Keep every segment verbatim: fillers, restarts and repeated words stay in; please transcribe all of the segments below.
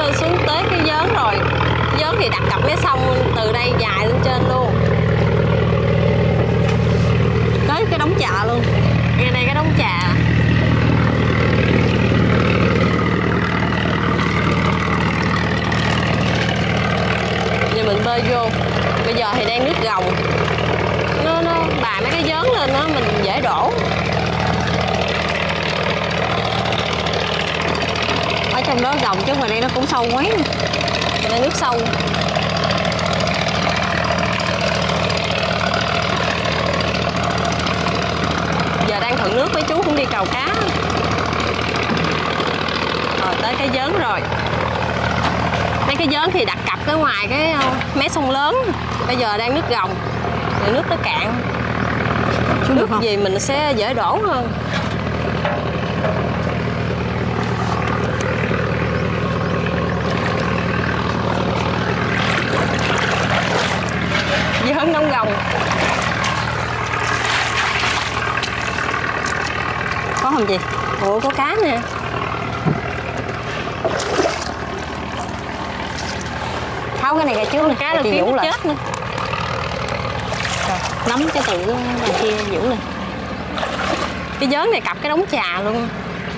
xuống tới cái giớn rồi. Cái giớn thì đặt cặp mé sông từ đây dài lên trên luôn, tới cái đống trà luôn. Ngay đây cái đống trà. Giờ mình bơi vô. Bây giờ thì đang nước gồng, nó nó bà mấy cái giớn lên đó mình dễ đổ. Ở trong đó gồng chứ ngoài đây nó cũng sâu quá. Đây nước sâu. Giờ đang thuận nước, mấy chú cũng đi cào cá. Rồi tới cái giớn rồi. Mấy cái giớn thì đặt cặp ở ngoài cái mé sông lớn. Bây giờ đang nước gồng, rồi nước nó cạn. Nước gì mình sẽ dễ đổ hơn. Giớn đóng gồng. Có không chị? Ủa có cá nè. Tháo cái này ra trước, cá là kiếm lại. chết nữa. Rồi, nắm cái từ đằng kia giữ lên. Cái giớn này cặp cái đống trà luôn.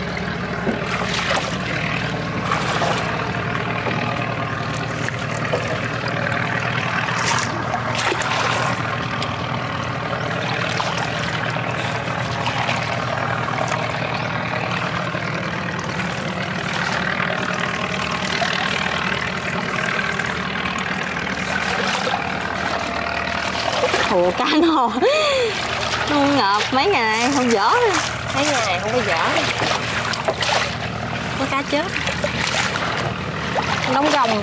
Ủa cá nó không ngợp mấy ngày này không dở. Mấy ngày này không có dở. Có cá chết. Đóng gồng.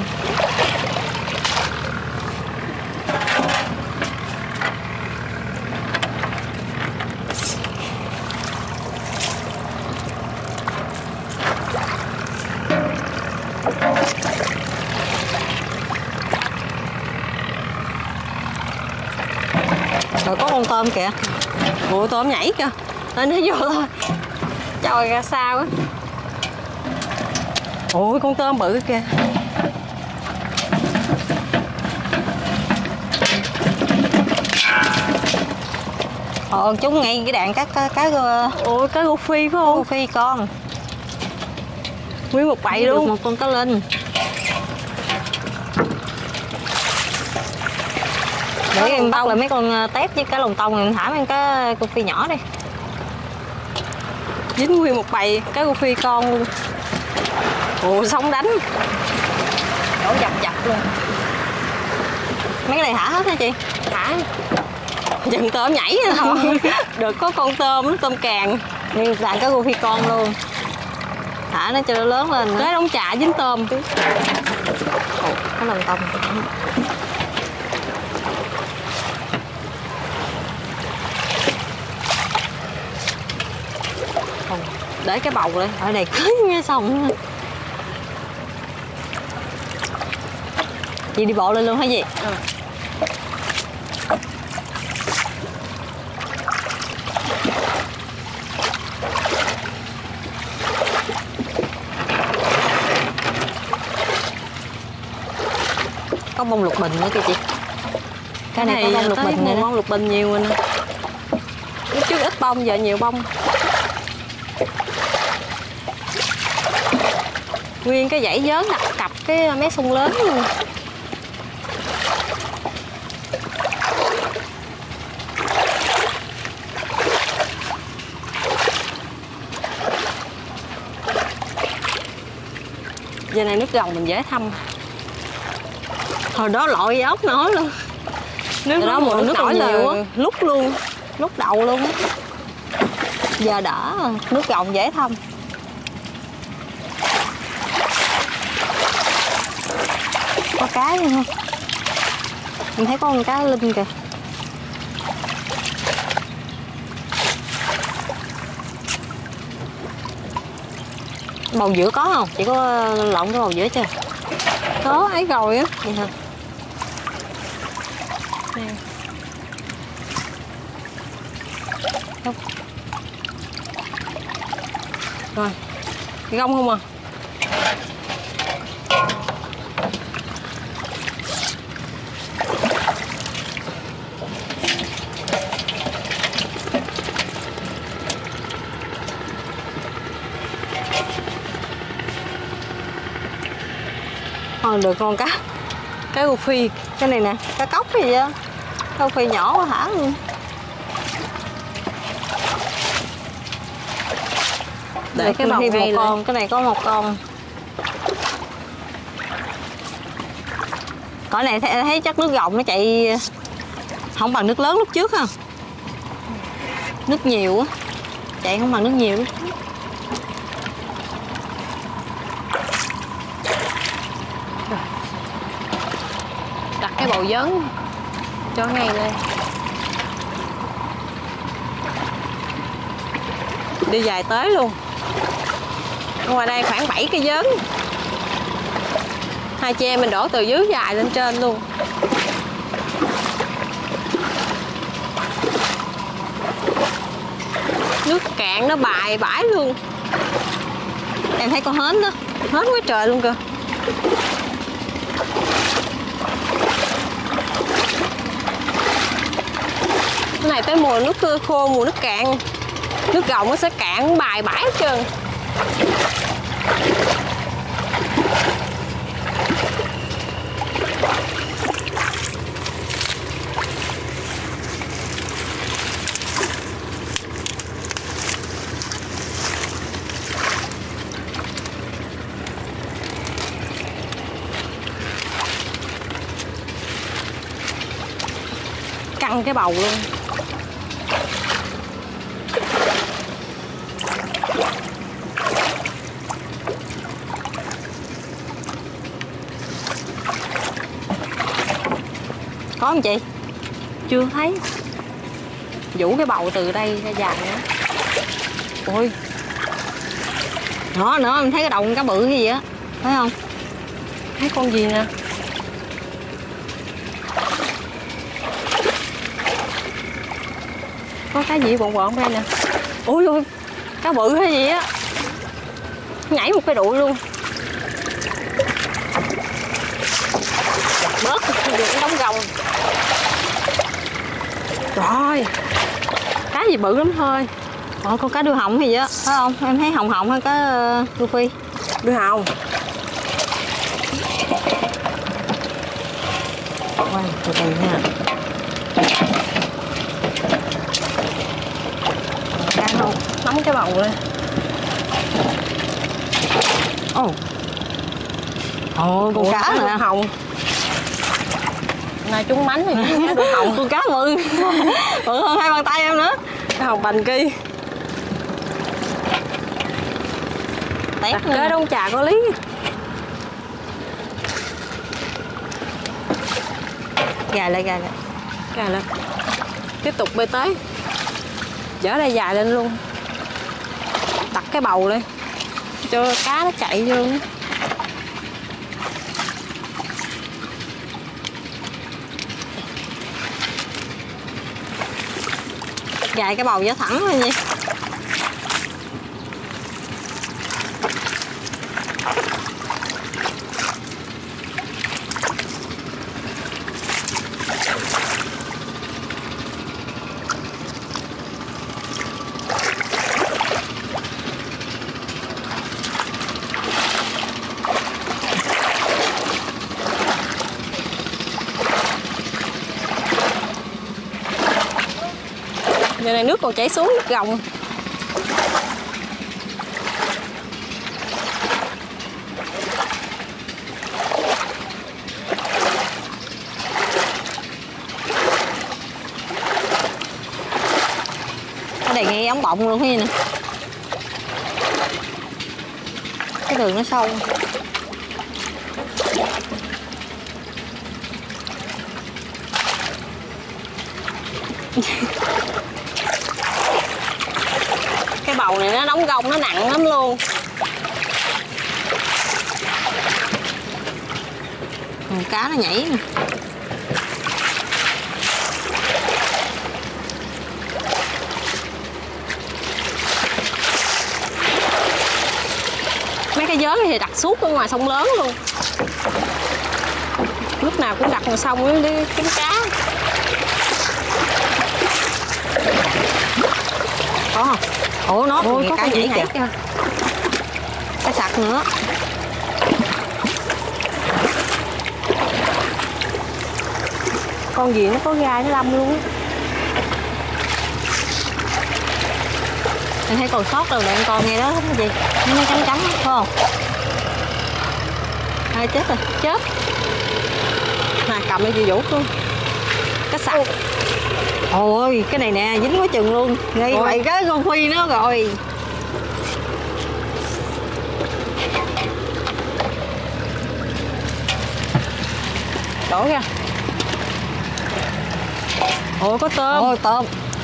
Rồi có con tôm kìa. Ủa tôm nhảy kìa. Nên nó vô thôi. Trời ra sao á. Ủa con tôm bự kìa. Ờ chúng ngay cái đàn cá cá cá. Ủa cá rô phi phải không? Rô phi con. Nguyên một bầy luôn. Một con cá linh. Để em bắt lại mấy con tép với cá lồng tông, em thả mấy cá rô phi nhỏ đi. Dính nguyên một bầy cá rô phi con luôn. Ủa sống đánh. Đổ dập dập luôn. Mấy cái này thả hết hả chị? Thả. Chừng tôm nhảy nữa thôi. Được có con tôm, nó tôm càng. Nguyên đàn cá rô phi con luôn. Thả nó cho nó lớn lên. Cái đống trà dính tôm. Ủa, cá lồng tông. Để cái bầu lên. Ở đây cưới nghe xong. Chị đi bộ lên luôn hả gì? Ừ. Có bông lục bình nữa kìa chị. Cái này, này có bông lục bình nè. Bông lục bình nhiều nè. Lúc trước ít bông giờ nhiều bông. Nguyên cái dãy giớn đặt cặp cái mé sông lớn luôn. Giờ này nước gồng mình dễ thăm. Hồi đó lội ốc nổi luôn. Nước đó mùa nước nổi nhiều á, lúc luôn, lúc đầu luôn á. Giờ đỡ, nước gồng dễ thăm. Có cá luôn không? Mình thấy có con cá linh kìa. Bầu giữa có không? Chỉ có lộn cái bầu giữa chưa? Có ấy rồi á. Vậy hả? Nè. Rồi, gông không à? Còn được con cá Cá rô phi. cái này nè, cá cóc gì vậy? Rô phi nhỏ quá hả luôn. Để cái bầu thêm ngay một lên. con, cái này có một con. Cỏ này thấy, thấy chắc nước gọng nó chạy không bằng nước lớn lúc trước ha. Nước nhiều á, chạy không bằng nước nhiều. Đặt cái bầu giớn cho ngay lên. Đi dài tới luôn. Ở ngoài đây khoảng bảy cây giớn. Hai chị em mình đổ từ dưới dài lên trên luôn. Nước cạn nó bài bãi luôn. Em thấy con hến đó, Hết quá trời luôn kìa. Cái này tới mùa nước khô, mùa nước cạn, nước gọng nó sẽ cạn bài bãi hết trơn. Căng cái bầu luôn. có không chị? Chưa thấy. Vũ cái bầu từ đây ra dài nữa. Ôi, Nó nữa, em thấy cái đầu con cá bự cái gì á, thấy không? thấy con gì nè. Có cái gì bộn bộn đây nè. Ôi ôi, cá bự hay gì á. Nhảy một cái đuổi luôn. Bớt được cái đống gồng. Rồi, cá gì bự lắm thôi. Ồ, con cá đuôi hồng hay gì á, phải không? Em thấy hồng hồng hay cá uh, đuôi phi. Đuôi hồng. Wow, từ từ nha. Cá không, nắm cái bầu lên. Ồ, ồ, con Ủa, cá đuôi nè. hồng. Này trúng mánh rồi, cá đuôi hồng. Con cá bự, bự hơn hai bàn tay em nữa. Cá hồng bành kia. Tét Đặt kế đống trà có lý. Gà lại, gà lại. Cà lên. Tiếp tục bơi tới. Dở đây dài lên luôn. Đặt cái bầu lên cho cá nó chạy vô. Gài cái bầu gió thẳng thôi nha. Giờ này nước còn chảy xuống nước gồng. Cái này nghe ống bọng luôn hay nè. Cái đường nó sâu. Cái bầu này nó đóng gông nó nặng lắm luôn. Còn cá nó nhảy nè. Mấy cái giớn thì đặt suốt ở ngoài sông lớn luôn, lúc nào cũng đặt ngoài sông để kiếm cá. Có không? Ủa nó Ôi, có cá con gì gì kìa, kìa. cá sặc nữa. Con gì nó có gai nó đâm luôn á. Mình thấy còn sót đâu đoạn con nghe đó cái gì nó chấm chấm phải không? Hai chết rồi. Chết. Nè cầm lên chị Vũ luôn. Cá sặc. Ôi cái này nè dính quá chừng luôn. Ngay Ôi. vậy cái con Phi nó rồi. Đổ ra. Ôi có tôm. Ôi tôm.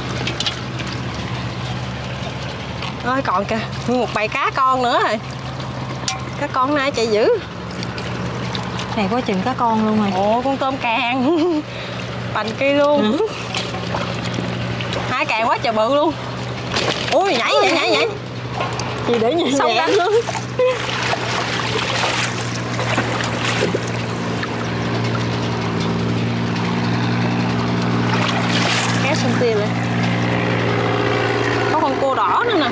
Ôi còn kìa, nguyên một bầy cá con nữa rồi. Cá con này chạy dữ. Này có chừng cá con luôn rồi. Ồ con tôm càng. Bành kia luôn. Ừ. Hai càng quá trời bự luôn. Ui nhảy nhảy nhảy nhảy. Chị để như Xong vậy ra. luôn. Kéo sông Tiền này. Có con cua đỏ nữa nè.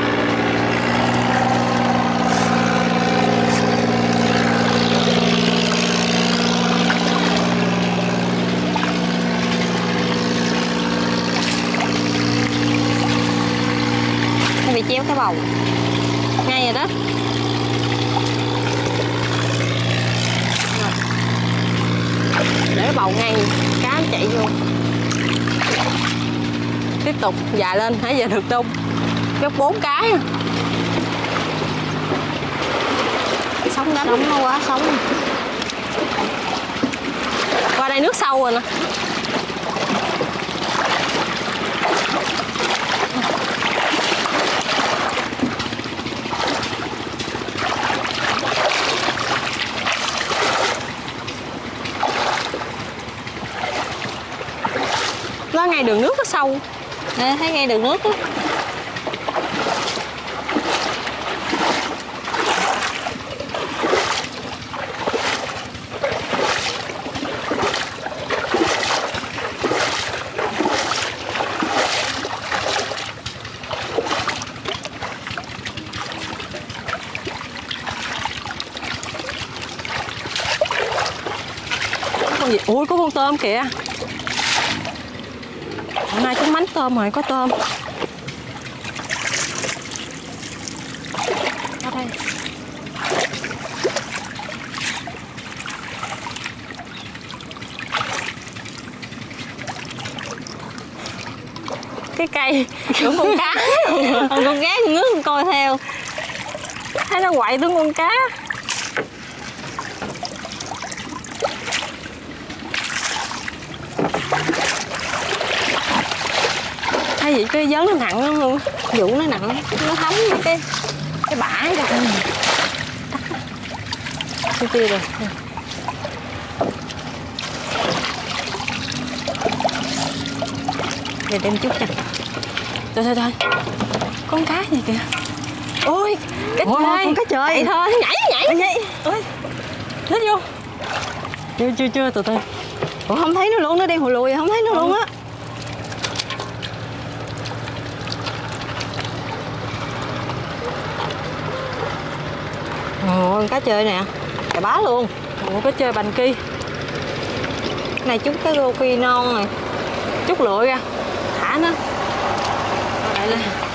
Nó bị chéo cái bầu. Ngay rồi đó. Để cái bầu ngay, cá nó chạy vô. Tiếp tục dài lên, nãy giờ được tung. Gấp bốn cái. Sống đánh. Sống nó quá sống. Qua đây nước sâu rồi nè. Nó ngay đường nước nó sâu. Nè, thấy ngay đường nước á. Con gì? Ui có con tôm kìa. Hôm nay chúng mánh tôm rồi, có tôm. Ở đây. Cái cây tưởng con cá. Còn con gái con nước coi theo. Thấy nó quậy tướng con cá. Thấy gì cái giớn nó nặng lắm luôn. Vụ nó nặng, nó thấm mấy cái cái bã kìa. Tiêu tiêu rồi. Để đem chút cho. Thôi thôi thôi. Con cá gì kìa. Ôi, cá Ôi, trời. con cá trời. Chạy thôi, nhảy nhảy. Nhảy. Ôi. Lết vô. Chưa chưa chưa từ từ. Ủa không thấy nó luôn, nó đang hồi lùi không thấy nó Ừ. luôn á. Ồ, cá chơi nè, cà bá luôn. Ủa cá chơi bành kia. Cái này chút cái rô phi non này. Chút lựa ra. Thả nó. Rồi lại lên.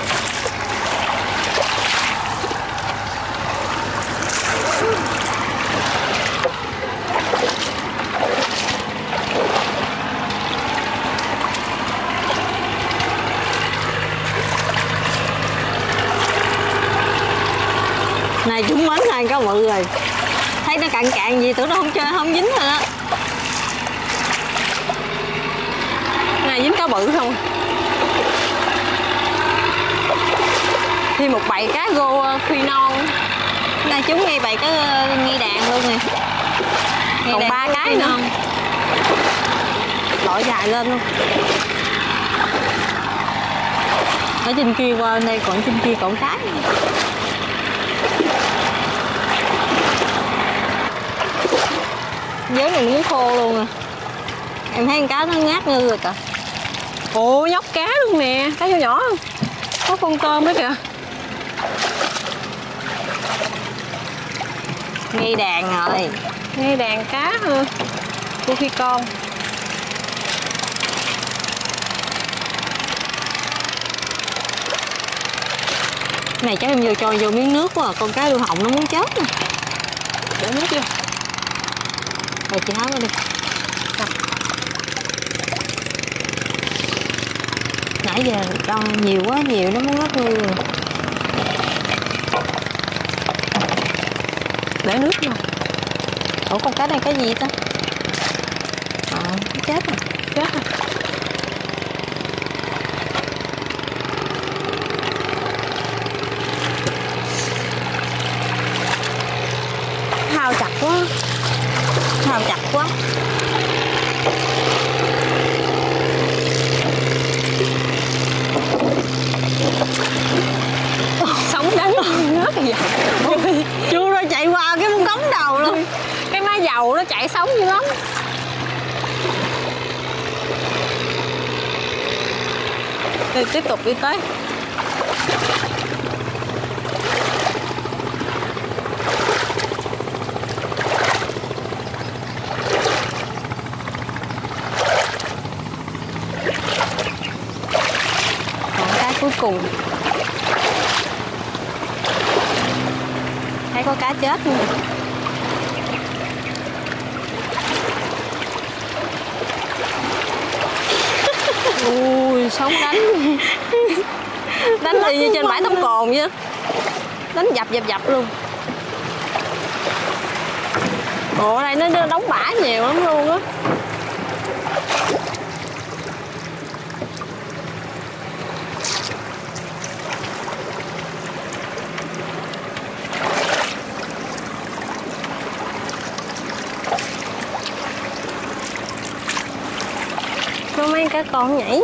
Này chúng mến hai cá bự rồi. Thấy nó cạn cạn gì tưởng nó không chơi không dính rồi đó. Này dính cá bự không? Thêm một bầy cá rô phi non. Cái này chúng ngay bầy cái nghi đàn luôn nè. Nghi Còn đàn ba có cái phi nữa. non. Lội dài lên luôn. Ở trên kia qua đây còn trên kia còn cái. này nó muốn khô luôn à. Em thấy con cá nó ngát ngư rồi kìa. Ồ, nhóc cá luôn nè, cá nhỏ nhỏ không? Có con tôm đó kìa. Ngay đàn rồi. Ngay đàn cá hả? Cô phi con. Này chắc em vừa cho vô miếng nước quá à. Con cá đuôi hồng nó muốn chết nè. Để nước vô. Rồi chị tháo nó đi. Rồi. Nãy giờ cho nhiều quá, nhiều nó muốn ngất ngư rồi. Để nước vô. Ủa con cá này cái gì ta? À, nó chết rồi. Chết rồi. Hao chặt quá. Hao chặt quá. Sống đánh nước vậy. Chưa ra chạy qua cái cống đầu luôn. Cái má dầu nó chạy sống dữ lắm. Đi tiếp tục đi tới. Còn cái cuối cùng. Thấy có cá chết luôn. Ui, sống đánh. Đánh y như trên bãi tắm cồn vậy. Đánh dập dập dập luôn. Ồ, đây nó đóng bả nhiều lắm luôn á. Có mấy cá con nhảy.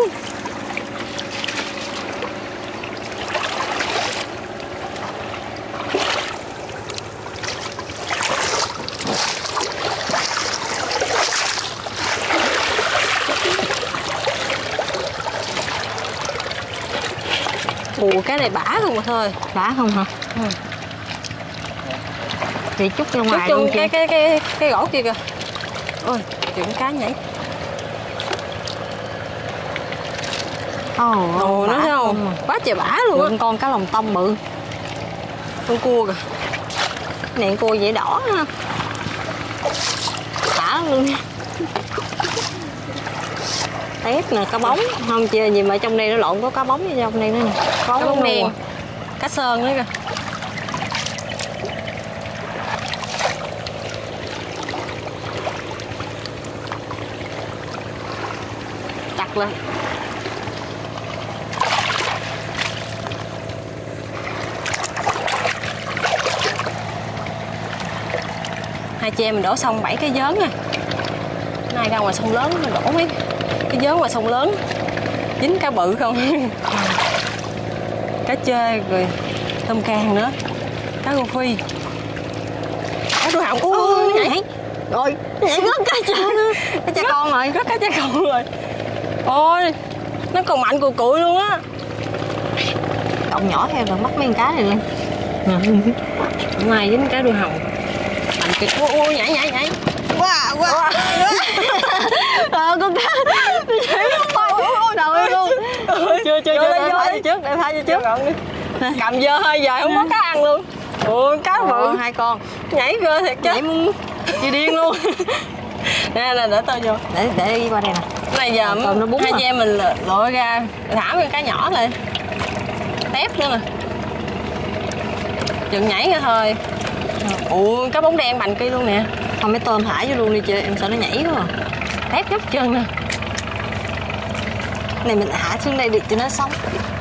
Ủa cái này bả không mà thôi. Bả không hả? Ừ. Thì chút ra ngoài chút luôn cái chị. cái cái cái gỗ kia kìa. Ôi, chuyện cá nhảy. Ồ, Ồ, nó thấy không? không? Quá trời bả luôn á. Con cá lồng tông bự. Con cua kìa. Này cua dễ đỏ ha. Xả luôn nha. Tép nè, cá bóng. Không chưa gì mà trong đây nó lộn có cá bóng ở trong đây nữa nè. Có Cá bóng đen. à. Cá sơn nữa kìa. Đặt lên. Hai chị em mình đổ xong bảy cái vớn nè. Nay ra ngoài sông lớn mình đổ mấy cái vớn ngoài sông lớn. Dính cá bự không? Cá chê rồi tôm càng nữa. Cá rô phi. Cá đuôi hồng. Ui, Ôi, nhảy. Rồi, nhảy rớt cá cha. Cá cha con rồi. Rớt cá cha con rồi. Ôi, nó còn mạnh cùi cụi luôn á. Động nhỏ theo rồi bắt mấy con cá này lên. Ngoài dính cá đuôi hồng. Mạnh kịch. Ui, ui, nhảy nhảy nhảy. Wow, wow. Ờ, con cá. Nhảy không trời luôn. Chưa chưa Vô chưa. lên, Để vô phá lên. vô trước, để phá vô trước. Cầm dơ hơi giờ không có cá ăn luôn. Ôi, cá Ồ, bự. hai con. Nhảy cơ thiệt chứ. Nhảy muốn Chị điên luôn. Nè nè, để tao vô. để để đi qua đây nè. Này giờ Tôm nó bún hai à. chị em mình lội ra thả con cá nhỏ lên. Tép nữa nè. Chừng nhảy ra thôi. Ủa, cá bóng đen bành kia luôn nè. Thôi mấy tôm thả vô luôn đi chị, em sợ nó nhảy quá à. Tép nhóc chân nè. Này mình thả xuống đây được cho nó sống.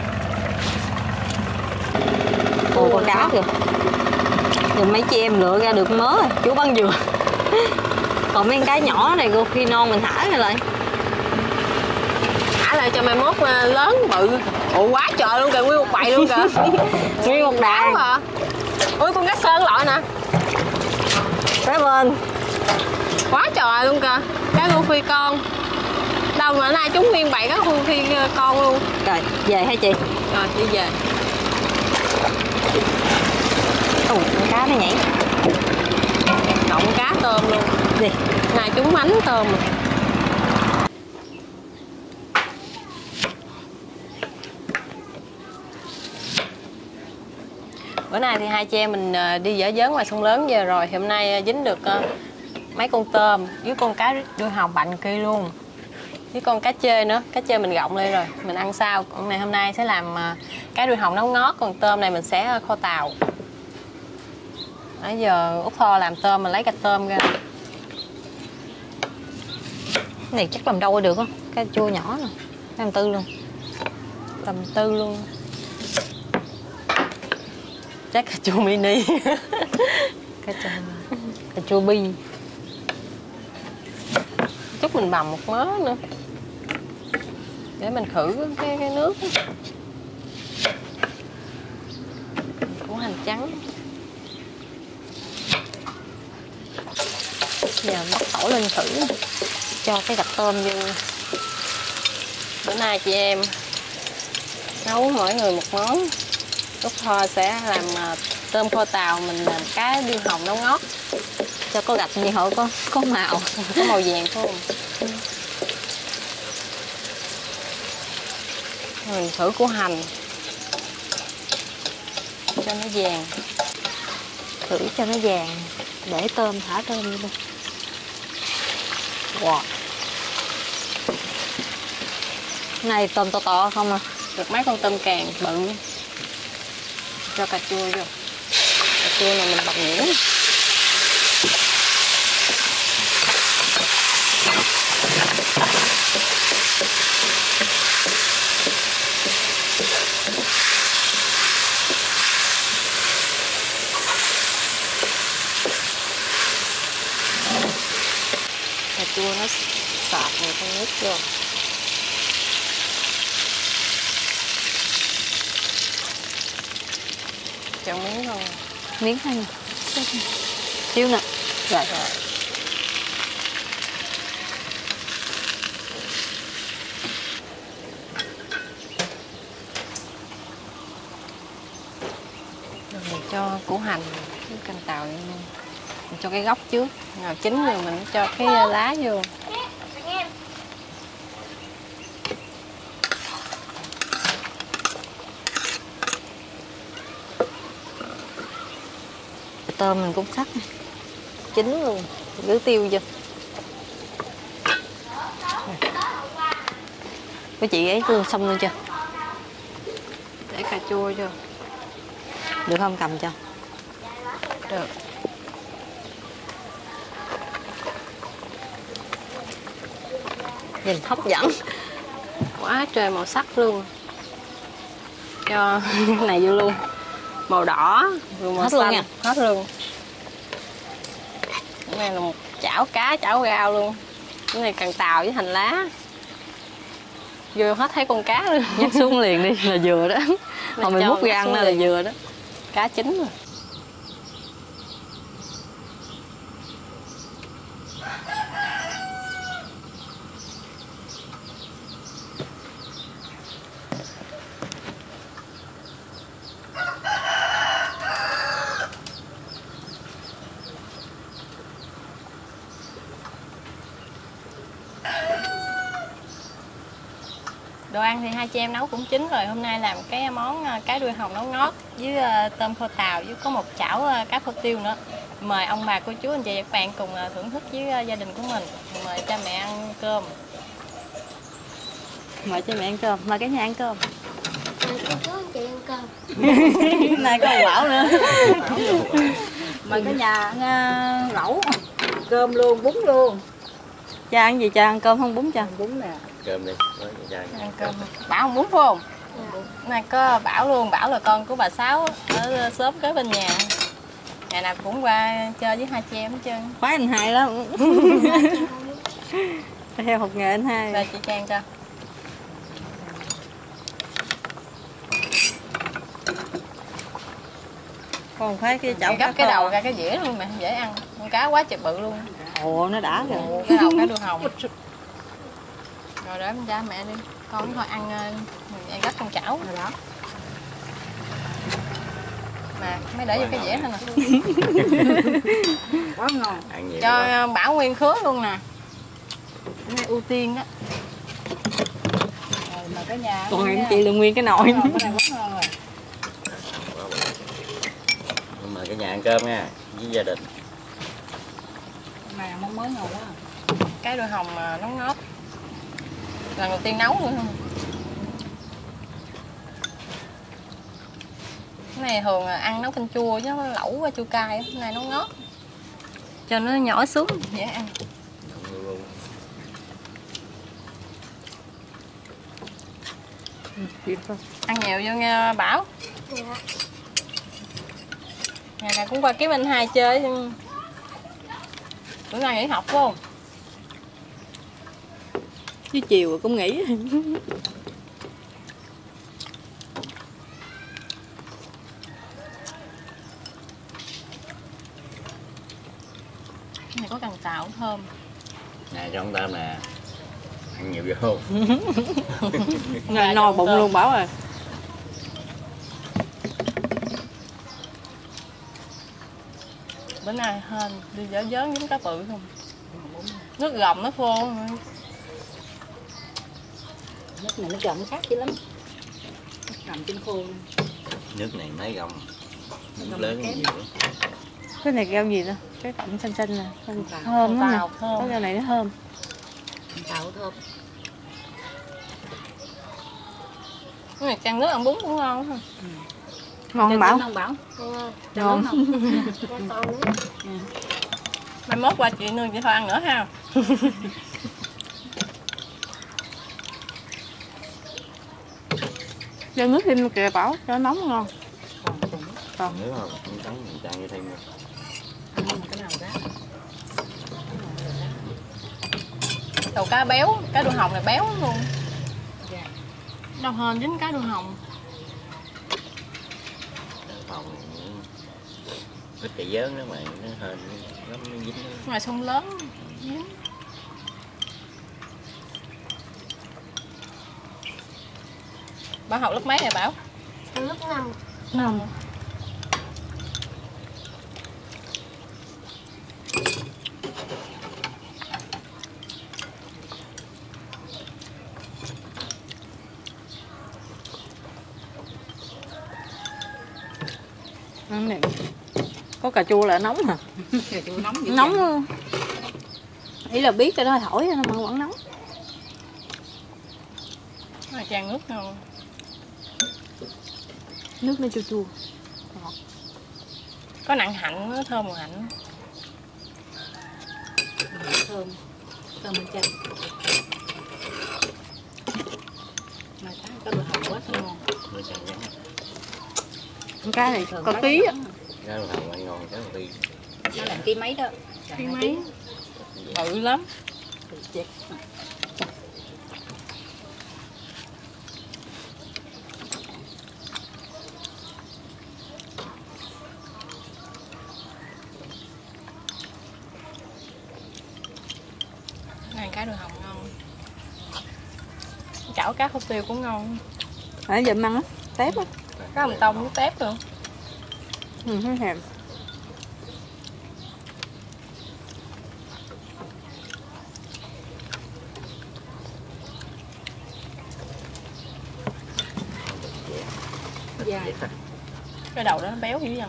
Ồ, con cá kìa. Rồi mấy chị em lựa ra được mớ rồi, chú băng dừa. Còn mấy con cá nhỏ này cô khi non mình thả ra lại. Thả lại cho mai mốt lớn bự. Ủa quá trời luôn kìa, nguyên một bầy luôn kìa. Nguyên một đàn. À. Ui con cá sơn loại nè. Cá bên. Quá trời luôn kìa. Cá rô phi con. Đâu mà nay chúng nguyên bậy cá rô phi con luôn. Rồi, về hả chị? Rồi, đi về. Ồ, con cá nó nhảy. Cộng cá tôm luôn. Đi. Này chúng mánh tôm rồi. Bữa nay thì hai chị em mình đi dở dớn ngoài sông lớn về rồi. Thì hôm nay dính được mấy con tôm với con cá đuôi hồng bạnh kia luôn. Với con cá chê nữa. Cá chê mình gọng lên rồi, mình ăn sau. Con này hôm nay sẽ làm cá đuôi hồng nấu ngót. Còn tôm này mình sẽ kho tàu. Nãy giờ Út Tho làm tôm, mình lấy cà tôm ra. Cái này chắc làm đâu được không? Cá chua nhỏ nè. Làm tư luôn. Làm tư luôn. Chắc cà chua mini. Cá chua, cà chua bi. Chút mình bằm một mớ nữa để mình khử cái, cái nước. Củ hành trắng. Giờ bắt tỏi lên thử cho cái gạch tôm vô. Bữa nay chị em nấu mỗi người một món. Út Tho sẽ làm tôm kho tàu, mình làm cá điêu hồng nấu ngót. Cho có gạch như họ có có màu, có màu vàng phải không? Mình thử củ hành cho nó vàng. Thử cho nó vàng. Để tôm, thả tôm vô luôn. Wow. Này tôm to to không à? Được mấy con tôm càng bự. Cho cà chua vô. Cà chua này mình bọc nhuyễn. Cà chua nó sọt vào trong nước vô. Cho miếng thôi. Miếng thôi nè. Xíu nè. Rồi rồi. Rồi mình cho củ hành với canh tàu vô luôn. Mình cho cái gốc trước, nào chín rồi mình cho cái lá vô. Tôm mình cũng sắc nè. Chín luôn. Rửa tiêu vô. Của chị ấy luôn xong luôn chưa? Để cà chua vô. Được không, cầm cho? Được. Nhìn hấp dẫn. Quá trời màu sắc luôn. Cho cái này vô luôn. Màu đỏ rồi màu hết xanh luôn nha. Hết luôn. Cái này là một chảo cá, chảo rau luôn. Cái này cần tàu với hành lá. Vô hết thấy con cá luôn. Nhắc xuống liền đi là vừa đó. Hồi mình múc ra ăn là vừa đó. Cá chín rồi. Đồ ăn thì hai chị em nấu cũng chín rồi. Hôm nay làm cái món cá đuôi hồng nấu ngót với tôm kho tàu, với có một chảo cá kho tiêu nữa. Mời ông bà cô chú anh chị và các bạn cùng thưởng thức với gia đình của mình. Mời cha mẹ ăn cơm. Mời cha mẹ ăn cơm, mời cả nhà ăn cơm. Mời cô chú anh chị ăn cơm. Này có Bảo nữa. Mời cả nhà ăn lẩu, cơm luôn, bún luôn. Cha ăn gì cha, ăn cơm không bún cha? Bún nè. Cơm đi, Ăn cơm. Bảo không muốn phải không? Này có Bảo luôn, Bảo là con của bà Sáu ở xóm kế bên nhà. Ngày nào cũng qua chơi với hai chị em hết trơn. Khoái anh Hai lắm. Theo học nghề anh Hai. Đây chị Trang cho. Còn khoái cái chảo Gấp cái đầu ra cái dĩa luôn mà dễ ăn. Con cá quá trời bự luôn. Ồ, nó đã rồi. Ồ, cái đầu cá đuôi hồng. Rồi để mình cha mẹ đi. Con thôi ăn ăn gấp con chảo rồi đó. Mà mới để vô cái dĩa thôi nè. Quá ngon. Cho Bảo nguyên khứa luôn nè. Cái này ưu tiên đó. Rồi mà cái nhà còn em chị là nguyên cái nồi. Cái này quá ngon rồi. Mời cả nhà ăn cơm nha, với gia đình. Mà món mới ngon quá. Cái đuôi hồng mà nóng ngót. Lần đầu tiên nấu nữa không? Cái này thường là ăn nấu canh chua chứ nó lẩu qua chua cay, cái này nó ngót. Cho nó nhỏ xuống dễ ăn. Ăn nhiều vô nghe Bảo. Dạ. Ngày nào cũng qua kiếm anh hai chơi chứ. Bữa nay nghỉ học phải không? Chứ chiều rồi cũng nghỉ. Cái này có cần tàu thơm. Nè trong tôm nè. Ăn nhiều vô. Ngày no bụng luôn Bảo ơi. Bữa nay hên đi dở dớn giống cá bự không. Nước gồng nó khô. Nước này nó gầm khác dữ lắm. Nước gầm trên khô. Nước này mấy gông. Nước lớn như vậy. Cái này rau gì đó? Cái cọng xanh xanh nè. Thơm lắm nè. Cái rau này nó thơm. Tàu thơm. Cái này chan nước ăn bún cũng ngon không? Ừ. Ngon Bảo. Ngon Bảo. Ngon. Cho con nữa. Mai mốt qua chị nương chị thôi ăn nữa ha. Cho nước thêm kìa Bảo, cho nóng ngon. Còn nước không? Không trắng mình chan vô thêm. Cái nào đó. Đầu cá béo, cá đuôi hồng này béo lắm luôn. Đâu hên dính cá đuôi hồng. Phòng ít cái dớn đó mà nó hên lắm nó dính. Ngoài sông lớn dính. Bảo học lớp mấy rồi Bảo? Lớp năm. Năm. Ăn này. Có cà chua là nóng hả? Cà chua nóng dữ. Nóng luôn. Ý là biết cái đó thổi mà vẫn nóng. Mà chan nước ngon. Nước nó chua chua. Ngọt. Có nặng hạnh, nó thơm mùi hạnh. Thơm. Thơm bên trên. Mà cái cái đuôi hồng quá ngon. Cái này có tí á. Cái đuôi hồng ăn ngon, cái đuôi tí. Nó làm ký mấy đó. Ký mấy. Bự lắm. Chết. Này cái đuôi hồng ngon. Chảo cá hủ tiếu cũng ngon. Nãy giờ ăn á, tép á. Cá hồng tông với tép luôn. Ừ, thấy thèm. Dài. Cái đầu đó nó béo dữ dằn.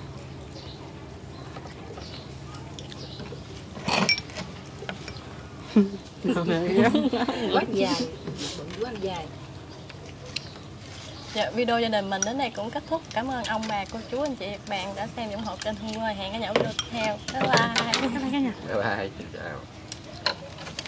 Quá dài. Bự quá dài. Dạ, video gia đình mình đến đây cũng kết thúc. Cảm ơn ông bà, cô chú, anh chị, bạn đã xem ủng hộ kênh Hương Quê. Hẹn cả nhà video tiếp theo. Bye bye. Bye bye. Chào.